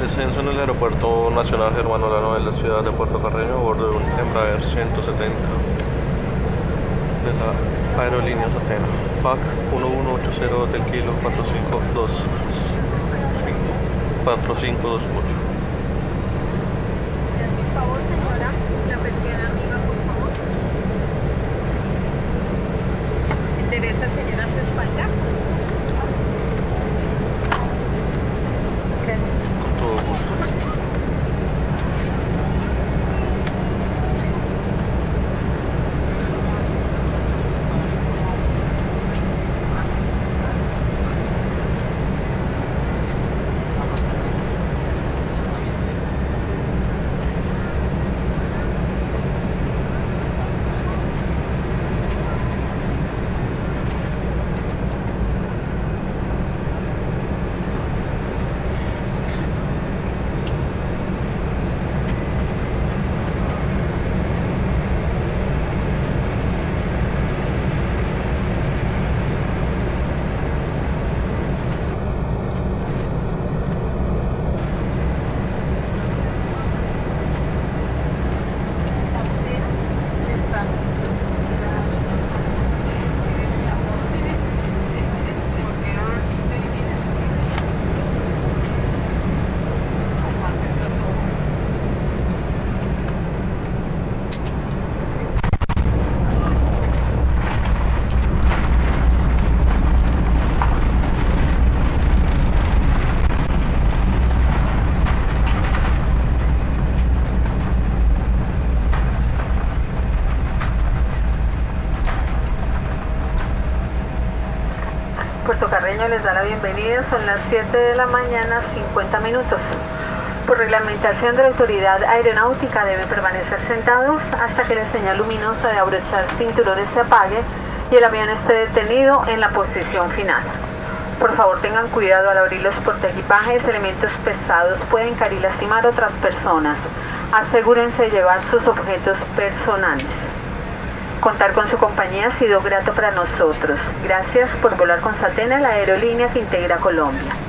Descenso en el Aeropuerto Nacional Germano Lano de la ciudad de Puerto Carreño a bordo de un Embraer 170 de la aerolínea Satena. FAC 1180 del kilo 4528. Por favor, señora, la persiana amiga, por favor. Endereza, señora, su espalda. Gracias. Con todo gusto. Puerto Carreño les da la bienvenida, son las 7 de la mañana, 50 minutos. Por reglamentación de la autoridad aeronáutica deben permanecer sentados hasta que la señal luminosa de abrochar cinturones se apague y el avión esté detenido en la posición final. Por favor, tengan cuidado al abrir los portaequipajes, elementos pesados pueden caer y lastimar a otras personas. Asegúrense de llevar sus objetos personales. Contar con su compañía ha sido grato para nosotros. Gracias por volar con Satena, la aerolínea que integra Colombia.